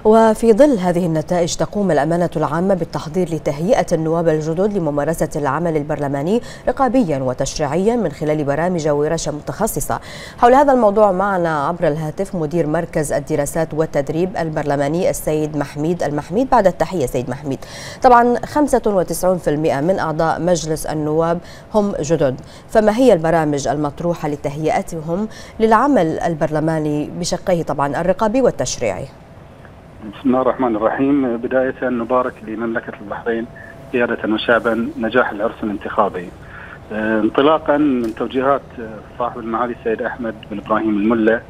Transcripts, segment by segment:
وفي ظل هذه النتائج تقوم الأمانة العامة بالتحضير لتهيئة النواب الجدد لممارسة العمل البرلماني رقابيا وتشريعيا من خلال برامج وورش متخصصة. حول هذا الموضوع معنا عبر الهاتف مدير مركز الدراسات والتدريب البرلماني السيد محميد المحميد. بعد التحية سيد محميد، طبعا 95% من أعضاء مجلس النواب هم جدد، فما هي البرامج المطروحة لتهيئتهم للعمل البرلماني بشقيه طبعا الرقابي والتشريعي؟ بسم الله الرحمن الرحيم. بداية نبارك لمملكة البحرين قيادة وشعبا نجاح العرس الانتخابي، انطلاقا من توجيهات صاحب المعالي السيد أحمد بن إبراهيم الملا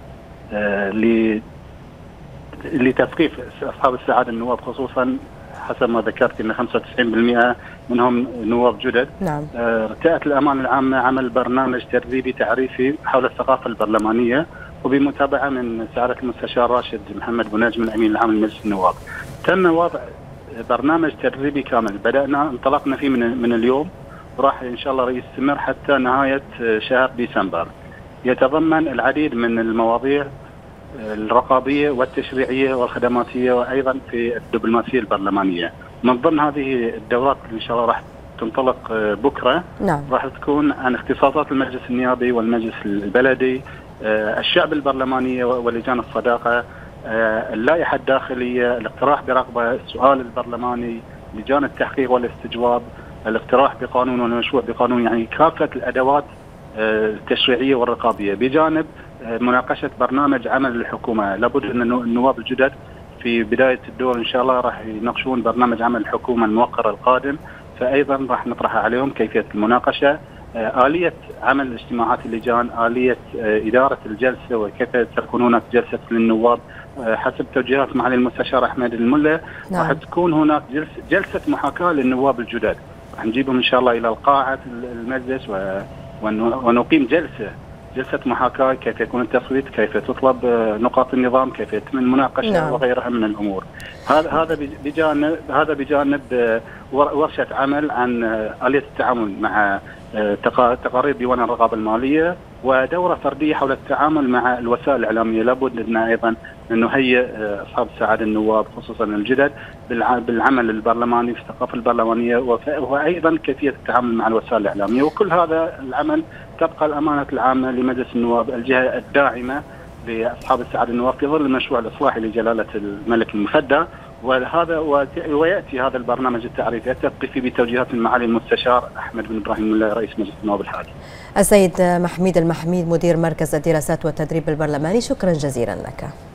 لتثقيف أصحاب السعادة النواب، خصوصا حسب ما ذكرت أن 95% منهم نواب جدد. نعم. ارتأت الأمانة العامة عمل برنامج تدريبي تعريفي حول الثقافة البرلمانية، وبمتابعة من سعادة المستشار راشد محمد بنجم الأمين العام لمجلس النواب. تم وضع برنامج تدريبي كامل، بدأنا انطلقنا فيه من اليوم، وراح إن شاء الله يستمر حتى نهاية شهر ديسمبر. يتضمن العديد من المواضيع الرقابية والتشريعية والخدماتية، وأيضا في الدبلوماسية البرلمانية. من ضمن هذه الدورات إن شاء الله راح تنطلق بكرة. نعم. راح تكون عن اختصاصات المجلس النيابي والمجلس البلدي، الشعب البرلمانية ولجان الصداقة، اللائحة الداخلية، الاقتراح برغبة، السؤال البرلماني، لجان التحقيق والاستجواب، الاقتراح بقانون والمشروع بقانون، يعني كافة الأدوات التشريعية والرقابية، بجانب مناقشة برنامج عمل الحكومة. لابد أن النواب الجدد في بداية الدور إن شاء الله راح يناقشون برنامج عمل الحكومة الموقر القادم، فأيضا راح نطرح عليهم كيفية المناقشة، آلية عمل اجتماعات اللجان، آلية إدارة الجلسة، وكيف تكون هناك جلسة للنواب حسب توجيهات معالي المستشار أحمد الملا. نعم. راح تكون هناك جلسة محاكاة للنواب الجدد، راح نجيبهم إن شاء الله إلى قاعة المجلس ونقيم جلسة محاكاة، كيف يكون التصويت، كيف تطلب نقاط النظام، كيف يتم المناقشة. نعم. وغيرها من الأمور. هذا بجانب ورشة عمل عن آلية التعامل مع تقارير ديوان الرقابة المالية، ودورة فردية حول التعامل مع الوسائل الإعلامية. لابد أن أيضا نهيئ أصحاب السعادة النواب خصوصا الجدد بالعمل البرلماني في الثقافة البرلمانية، وأيضا كيفية التعامل مع الوسائل الإعلامية. وكل هذا العمل تبقى الأمانة العامة لمجلس النواب الجهة الداعمة لأصحاب السعادة النواب في ظل المشروع الإصلاحي لجلالة الملك المفدى. ويأتي هذا البرنامج التعريفي التثقيفي بتوجيهات معالي المستشار أحمد بن إبراهيم رئيس مجلس النواب الحالي. السيد محميد المحميد مدير مركز الدراسات والتدريب البرلماني، شكرا جزيلا لك.